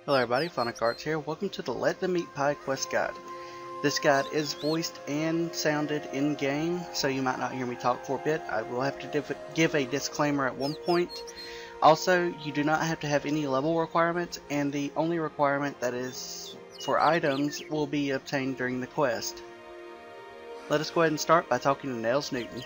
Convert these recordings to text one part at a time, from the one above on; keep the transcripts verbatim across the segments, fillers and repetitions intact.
Hello everybody, Phonic Arts here. Welcome to the Let the Meat Pie quest guide. This guide is voiced and sounded in-game, so you might not hear me talk for a bit. I will have to give a disclaimer at one point. Also, you do not have to have any level requirements, and the only requirement that is for items will be obtained during the quest. Let us go ahead and start by talking to Nels Newton.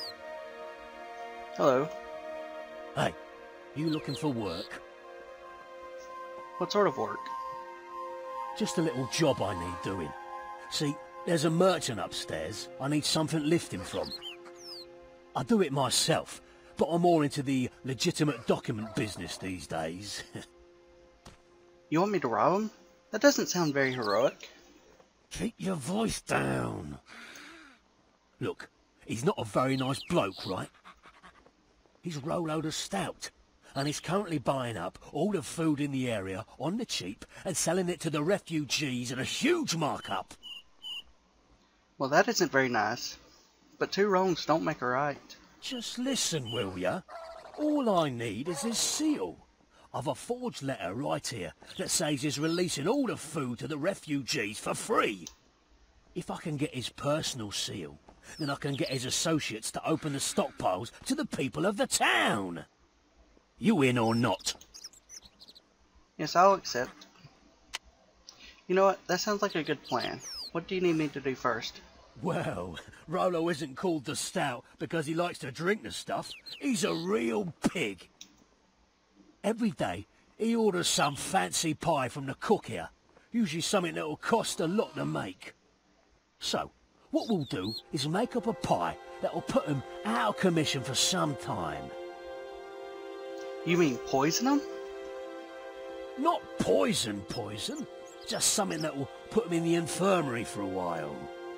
Hello. Hey, you looking for work? What sort of work? Just a little job I need doing. See, there's a merchant upstairs I need something lifting from. I do it myself, but I'm more into the legitimate document business these days. You want me to rob him? That doesn't sound very heroic. Keep your voice down. Look, he's not a very nice bloke, right? He's Rolo the Stout, and he's currently buying up all the food in the area on the cheap and selling it to the refugees at a huge markup. Well, that isn't very nice, but two wrongs don't make a right. Just listen, will ya? All I need is his seal. I've a forged letter right here that says he's releasing all the food to the refugees for free. If I can get his personal seal, then I can get his associates to open the stockpiles to the people of the town. You in or not? Yes, I'll accept. You know what? That sounds like a good plan. What do you need me to do first? Well, Rolo isn't called the Stout because he likes to drink the stuff. He's a real pig. Every day, he orders some fancy pie from the cook here. Usually something that'll cost a lot to make. So, what we'll do is make up a pie that'll put him out of commission for some time. You mean poison him? Not poison poison, just something that will put him in the infirmary for a while.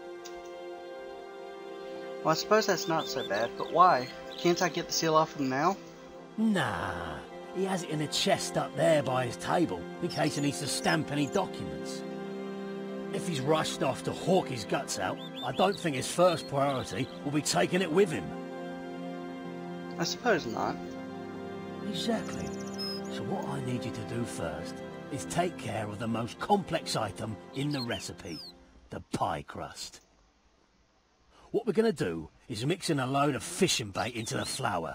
Well, I suppose that's not so bad, but why? Can't I get the seal off him now? Nah, he has it in a chest up there by his table, in case he needs to stamp any documents. If he's rushed off to hawk his guts out, I don't think his first priority will be taking it with him. I suppose not. Exactly. So what I need you to do first is take care of the most complex item in the recipe, the pie crust. What we're going to do is mix in a load of fishing bait into the flour.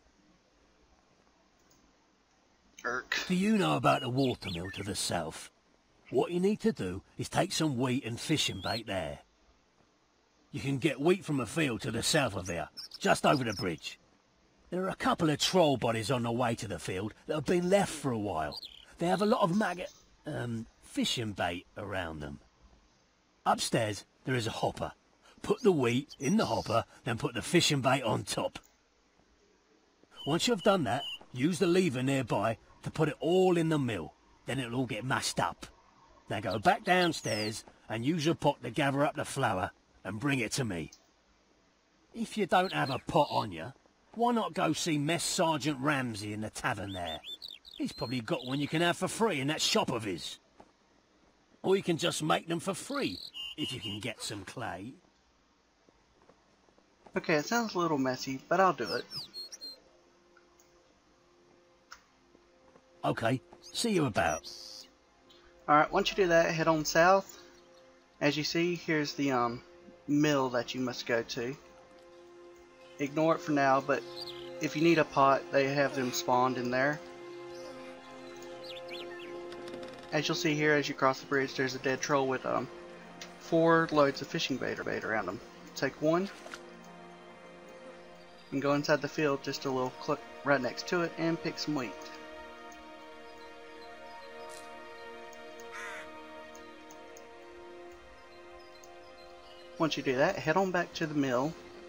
Irk. Do you know about the watermill to the south? What you need to do is take some wheat and fishing bait there. You can get wheat from a field to the south of there, just over the bridge. There are a couple of troll bodies on the way to the field that have been left for a while. They have a lot of maggot, um, fishing bait around them. Upstairs, there is a hopper. Put the wheat in the hopper, then put the fishing bait on top. Once you've done that, use the lever nearby to put it all in the mill. Then it'll all get mashed up. Now go back downstairs and use your pot to gather up the flour and bring it to me. If you don't have a pot on you, why not go see Mess Sergeant Ramsay in the tavern there? He's probably got one you can have for free in that shop of his. Or you can just make them for free, if you can get some clay. Okay, it sounds a little messy, but I'll do it. Okay, see you about. Alright, once you do that, head on south. As you see, here's the um mill that you must go to. Ignore it for now, but if you need a pot, they have them spawned in there. As you'll see here, as you cross the bridge, there's a dead troll with um four loads of fishing bait or bait around them. Take one and go inside the field just a little click right next to it and pick some wheat. Once you do that, head on back to the mill.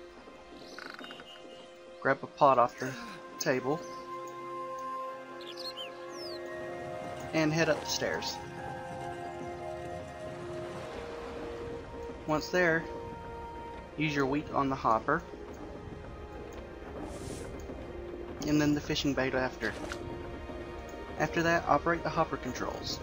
Grab a pot off the table and head up the stairs. Once there, use your wheat on the hopper and then the fishing bait after. After that, operate the hopper controls.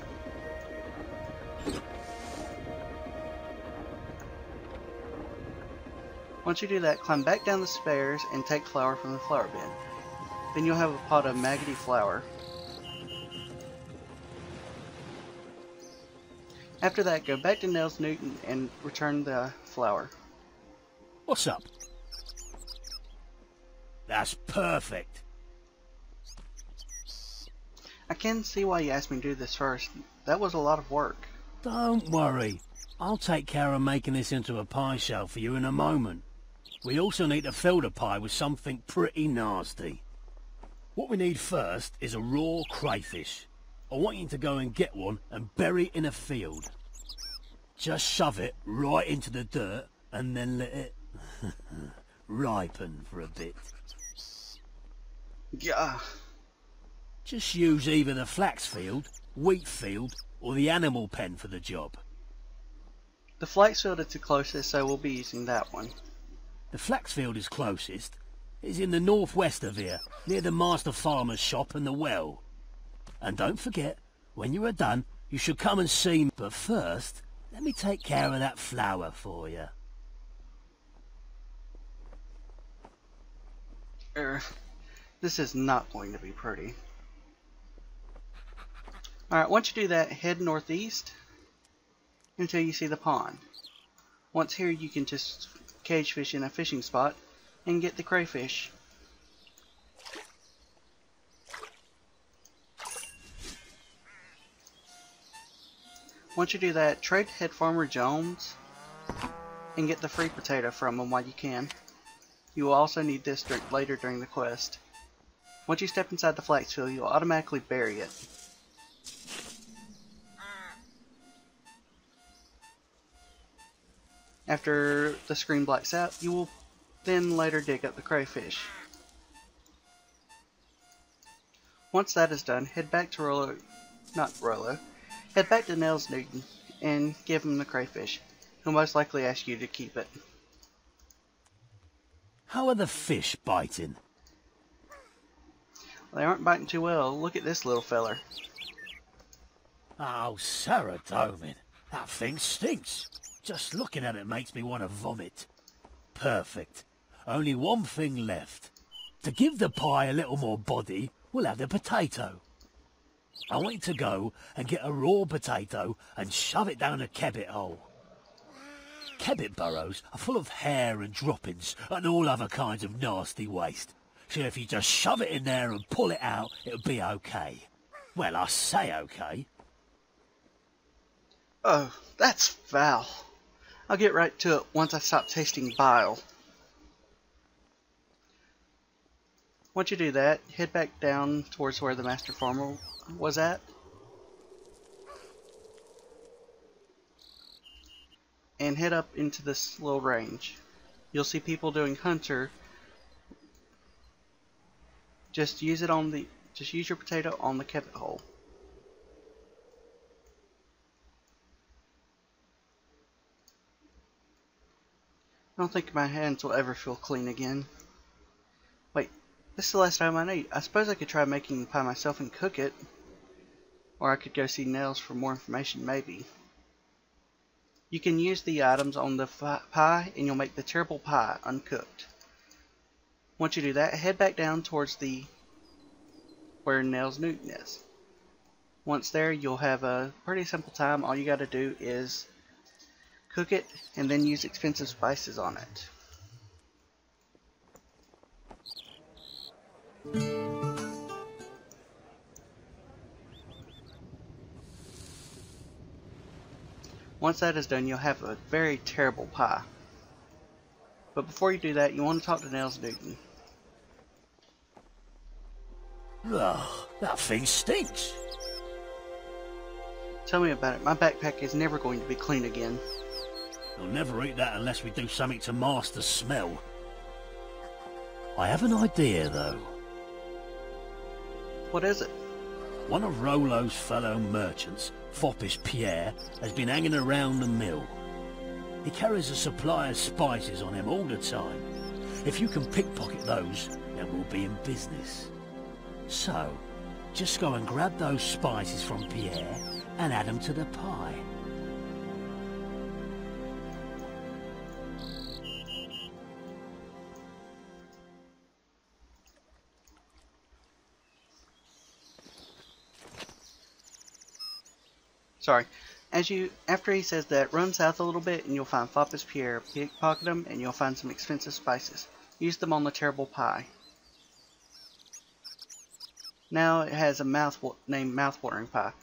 Once you do that, climb back down the stairs and take flour from the flour bin. Then you'll have a pot of maggoty flour. After that, go back to Nels Newton and return the flower. What's up? That's perfect. I can see why you asked me to do this first. That was a lot of work. Don't worry. I'll take care of making this into a pie shell for you in a moment. We also need to fill the pie with something pretty nasty. What we need first is a raw crayfish. I want you to go and get one and bury it in a field. Just shove it right into the dirt and then let it ripen for a bit. Yeah. Just use either the flax field, wheat field, or the animal pen for the job. The flax field is the closest, so we'll be using that one. The flax field is closest. It's in the northwest of here, near the master farmer's shop and the well. And don't forget, when you are done, you should come and see me. But first, let me take care of that flower for you. Er, this is not going to be pretty. Alright, once you do that, head northeast until you see the pond. Once here, you can just cage fish in a fishing spot and get the crayfish. Once you do that, trade head Farmer Jones and get the free potato from him while you can. You will also need this dur later during the quest. Once you step inside the flax field, you'll automatically bury it. After the screen blacks out, you will then later dig up the crayfish. Once that is done, head back to Rollo, not Rollo, head back to Nels Newton and give him the crayfish. He'll most likely ask you to keep it. How are the fish biting? They aren't biting too well. Look at this little feller. Oh, Sarah Domin, that thing stinks. Just looking at it makes me want to vomit. Perfect. Only one thing left. To give the pie a little more body, we'll have the potato. I want you to go and get a raw potato and shove it down a kebbit hole. Kebbit burrows are full of hair and droppings and all other kinds of nasty waste. So if you just shove it in there and pull it out, it'll be okay. Well, I say okay. Oh, that's foul. I'll get right to it once I stop tasting bile. Once you do that, head back down towards where the master farmer was at. And head up into this little range. You'll see people doing hunter. Just use it on the just use your potato on the kebbit hole. I don't think my hands will ever feel clean again. Wait, this is the last time I eat. I suppose I could try making the pie myself and cook it. Or I could go see Nels for more information, maybe. You can use the items on the pie and you'll make the terrible pie uncooked. Once you do that, head back down towards the where Nels Newton is. Once there, you'll have a pretty simple time. All you gotta do is cook it and then use expensive spices on it. Once that is done, you'll have a very terrible pie. But before you do that, you want to talk to Nels Newton. Ugh, that thing stinks. Tell me about it. My backpack is never going to be clean again. We'll never eat that unless we do something to mask the smell. I have an idea, though. What is it? One of Rollo's fellow merchants, Foppish Pierre, has been hanging around the mill. He carries a supply of spices on him all the time. If you can pickpocket those, then we'll be in business. So, just go and grab those spices from Pierre and add them to the pie. Sorry, as you, after he says that, run south a little bit and you'll find Foppa's Pierre. Pickpocket them and you'll find some expensive spices. Use them on the terrible pie. Now it has a mouth named Mouthwatering Pie.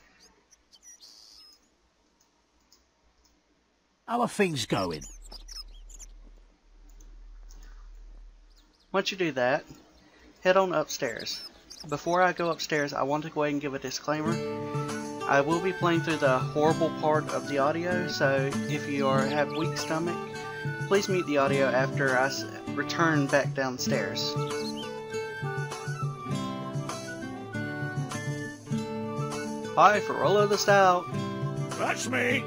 How are things going? Once you do that, head on upstairs. Before I go upstairs, I want to go ahead and give a disclaimer. I will be playing through the horrible part of the audio, so if you are have weak stomach, please mute the audio after I s return back downstairs. Hi for Rollo the Stout. That's me.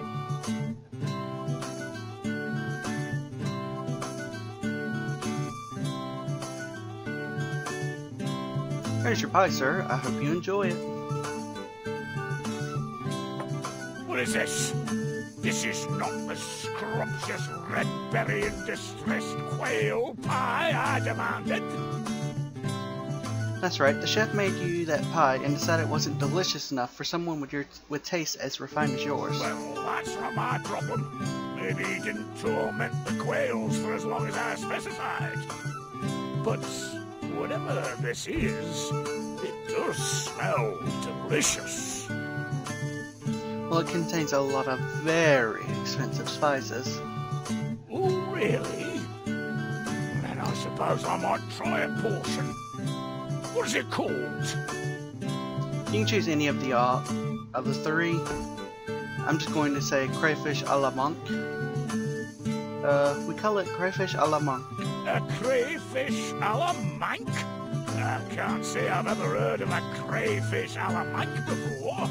Here's your pie, sir. I hope you enjoy it. What is this? This is not the scrumptious red-berry and distressed quail pie I demanded. That's right. The chef made you that pie and decided it wasn't delicious enough for someone with your with taste as refined as yours. Well, that's not my problem. Maybe he didn't torment the quails for as long as I specified. But whatever this is, it does smell delicious. Well, it contains a lot of very expensive spices. Oh, really? Then I suppose I might try a portion. What is it called? You can choose any of the uh, of the three. I'm just going to say crayfish a la monk. Uh, we call it crayfish a la monk. A crayfish a la mank? I can't say I've ever heard of a crayfish a la mank before.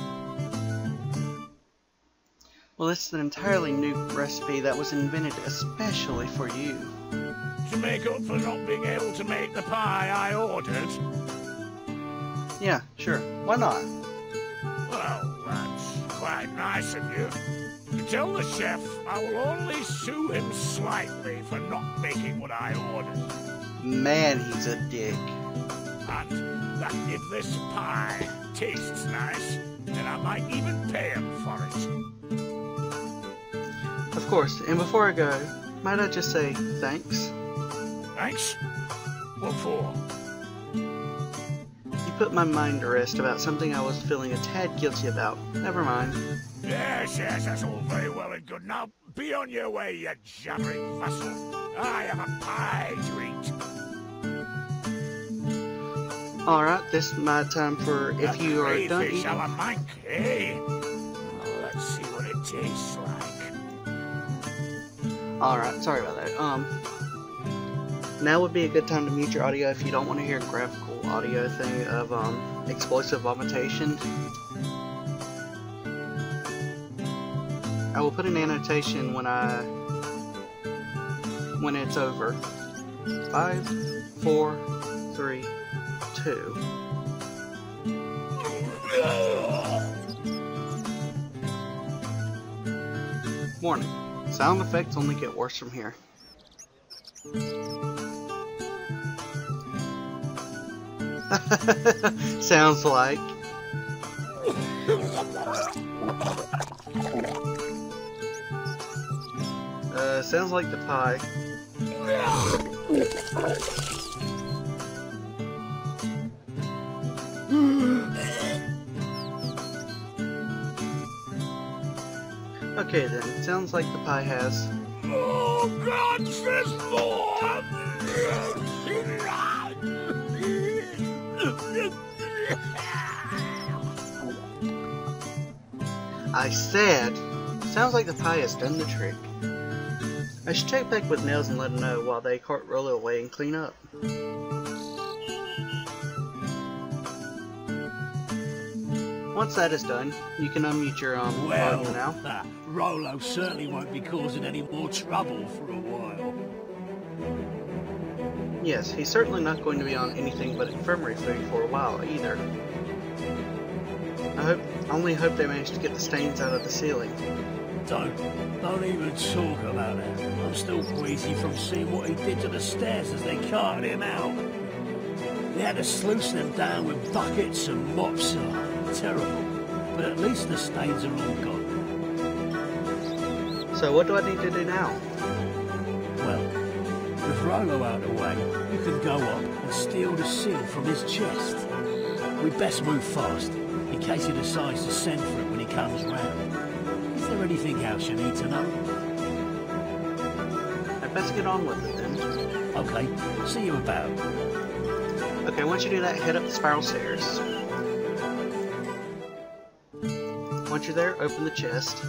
Well, this is an entirely new recipe that was invented especially for you. To make up for not being able to make the pie I ordered? Yeah, sure. Why not? Well, that's quite nice of you. Tell the chef I will only sue him slightly for not making what I ordered. Man, he's a dick. And that if this pie tastes nice, then I might even pay him for it. Of course, and before I go, might I just say thanks? Thanks? What for? You put my mind to rest about something I was feeling a tad guilty about. Never mind. Yes, yes, that's all very well and good. Now, be on your way, you jabbering vassal. I have a pie to eat. Alright, this is my time for if a you are done eating. eating. A mank, eh? Well, let's see what it tastes like. Alright, sorry about that. Um, now would be a good time to mute your audio if you don't want to hear a graphical audio thing of um, explosive vomitation. I will put an annotation when I when it's over. Five, four, three, two. Warning. Sound effects only get worse from here. Sounds like. Uh, sounds like the pie. Okay then, sounds like the pie has. Oh God, there's more! I said, sounds like the pie has done the trick. I should check back with Nels and let him know while they cart roll it away and clean up. Once that is done, you can unmute your um Well, audio now. uh, Rollo certainly won't be causing any more trouble for a while. Yes, he's certainly not going to be on anything but infirmary food for a while either. I hope, I only hope they manage to get the stains out of the ceiling. Don't, don't even talk about it. I'm still queasy from seeing what he did to the stairs as they carted him out. They had to sluice them down with buckets and mops. Oh, terrible. But at least the stains are all gone. So what do I need to do now? Well, with Rolo out of the way, you can go up and steal the seal from his chest. We'd best move fast, in case he decides to send for it when he comes round. Is there anything else you need to know? I'd best get on with it then. Okay, see you about. Okay, once you do that, head up the spiral stairs. Once you're there, open the chest.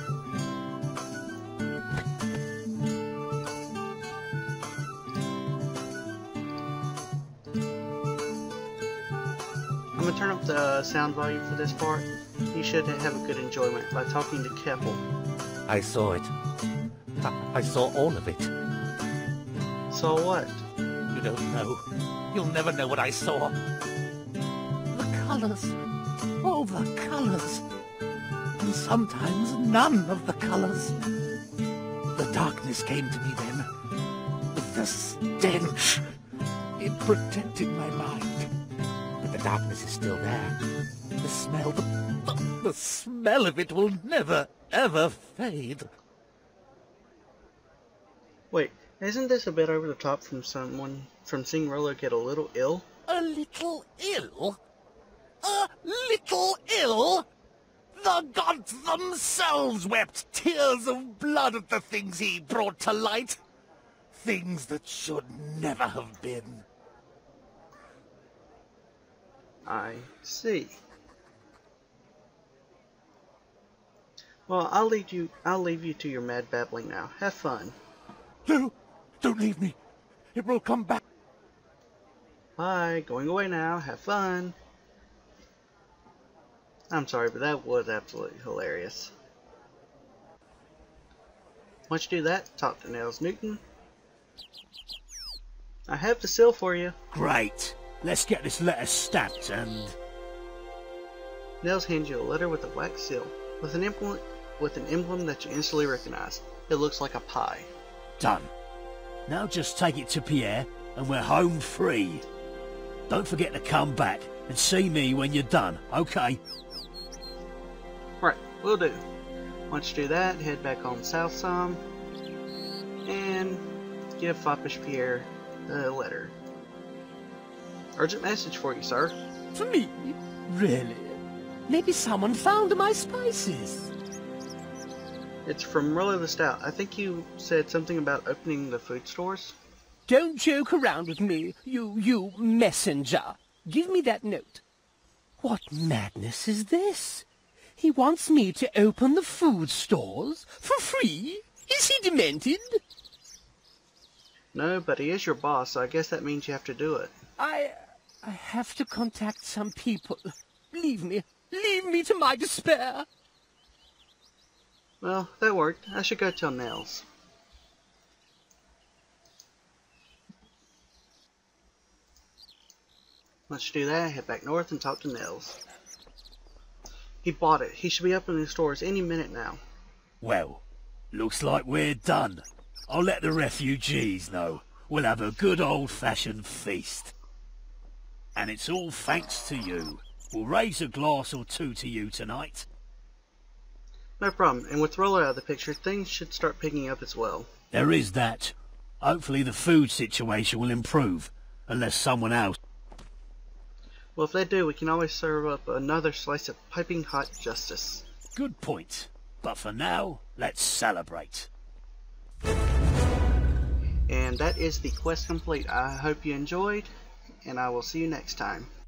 I'm gonna turn up the sound volume for this part. You should have a good enjoyment by talking to Keppel. I saw it. I, I saw all of it. Saw what? You don't know. You'll never know what I saw. The colors. All the colors. And sometimes none of the colors. The darkness came to me then. With the stench. It protected my mind. But the darkness is still there. The smell, the, the smell of it will never, ever fade. Wait, isn't this a bit over the top from someone, from seeing Rolo get a little ill? A little ill? A little ill? The gods themselves wept tears of blood at the things he brought to light. Things that should never have been. I see. Well, I'll leave you. I'll leave you to your mad babbling now. Have fun. No, don't leave me. It will come back. Bye. Going away now. Have fun. I'm sorry, but that was absolutely hilarious. Once you do that, talk to Nels Newton. I have the seal for you. Great. Let's get this letter stamped and... Nels hands you a letter with a wax seal, with an emblem, with an emblem that you instantly recognize. It looks like a pie. Done. Now just take it to Pierre, and we're home free. Don't forget to come back and see me when you're done, okay? Right, will do. Once you do that, head back on south some, and give Foppish Pierre the letter. Urgent message for you, sir. For me? Really? Maybe someone found my spices. It's from Rolo the Stout. I think you said something about opening the food stores. Don't joke around with me, you, you messenger. Give me that note. What madness is this? He wants me to open the food stores for free? Is he demented? No, but he is your boss, so I guess that means you have to do it. I... I have to contact some people. Leave me. Leave me to my despair. Well, that worked. I should go tell Nels. Once you do that, head back north and talk to Nels. He bought it. He should be up in the stores any minute now. Well, looks like we're done. I'll let the refugees know. We'll have a good old-fashioned feast. And it's all thanks to you. We'll raise a glass or two to you tonight. No problem. And with Rolo out of the picture, things should start picking up as well. There is that. Hopefully the food situation will improve. Unless someone else... Well, if they do, we can always serve up another slice of piping hot justice. Good point. But for now, let's celebrate. And that is the quest complete. I hope you enjoyed, and I will see you next time.